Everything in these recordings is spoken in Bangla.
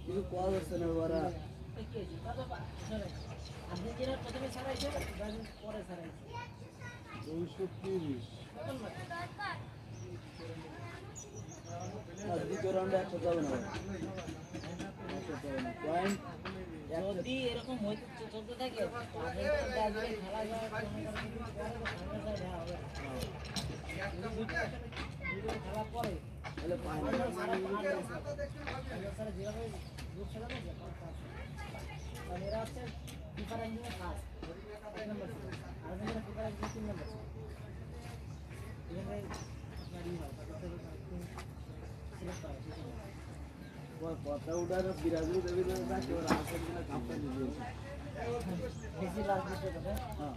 কিছু কল হচ্ছে না ওরা আর্জেন্টিনার প্রথমে ছাড়াইছে ব্রাজিল পরে ছাড়াইছে 230 দ্বিতীয় রাউন্ডে একটা যাবে না পয়েন্ট যদি এরকম হইতে চলতে থাকে আর্জেন্টিনা খেলা যায় খেলা পরে তাহলে ফাইনাল যেভাবে গ্রুপ খেলা না এরা হচ্ছে ফিফা র্যাঙ্কিংয়ে ফার্স্ট 1 নম্বর ছিল আর্জেন্টিনা ফিফা র্যাঙ্কিং 3 নম্বর ছিল এখানে আপনার ই হয় সিলেক্ট করা কথা উঠার বিরাজু দেবী না কেউ আর্জেন্টিনা কাপটা নিয়ে বেশি রাজনীতি করে হ্যাঁ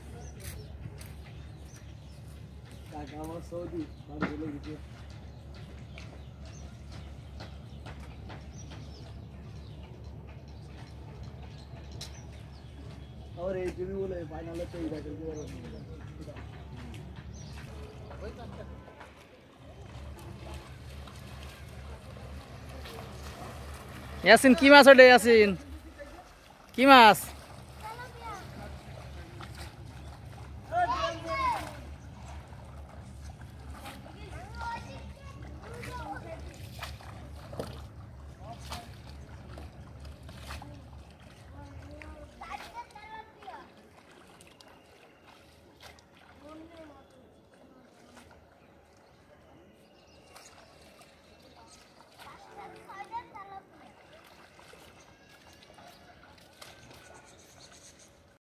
কাকা আমার সৌদি বাড়ি বলে দিচ্ছে और एक भी बोले फाइनल तो इधर करके यासिन की माছ ওটা यासिन की माছ